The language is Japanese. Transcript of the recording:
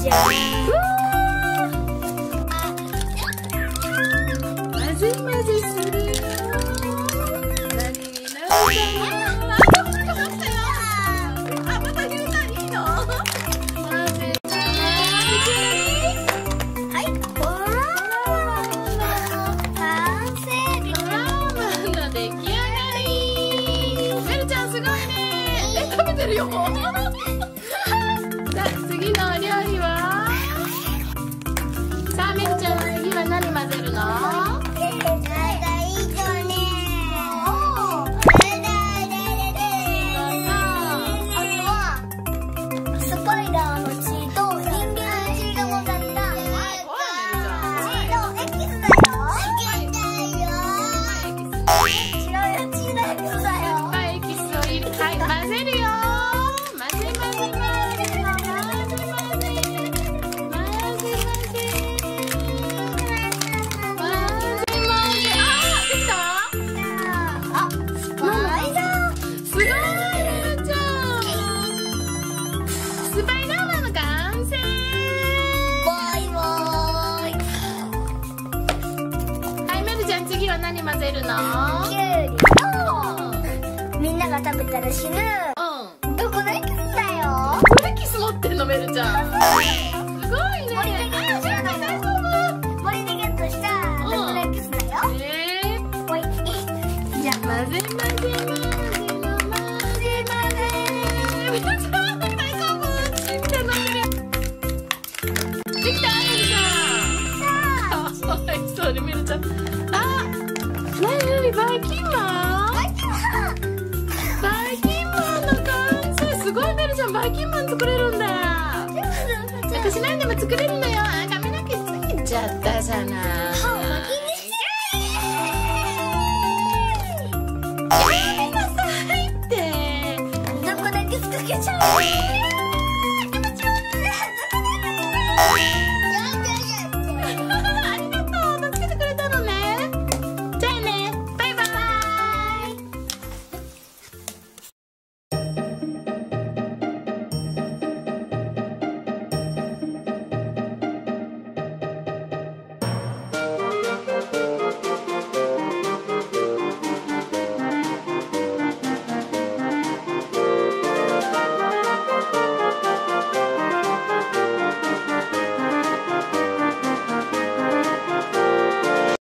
じゃん。混ぜ混ぜするよ。何になるかな。あ、またひるさんいいの？混ぜて。はい。ドラマ完成。ドラマの出来上がり。メルちゃんすごいね。食べてるよ。さあ次のお料理は。さあメルちゃん次は何混ぜるの？次は何混ぜるの？ きゅうりとみんなが食べたら死ぬどこのエキスだよ。 どれキス持ってんのメルちゃん。すごいね。 森でゲットしたどこのエキスだよ。ほい。じゃあ混ぜ混ぜ混ぜメルちゃん大丈夫？ちんちゃんのメル。 できたメルちゃん。かわいそうにメルちゃん。何バイキンマン？バイキンマンの完成。すごいメルちゃんバイキンマン作れるんだ。私何でも作れるのよ。髪の毛つけちゃったじゃない。やめなさいって。 どこだけつけちゃう。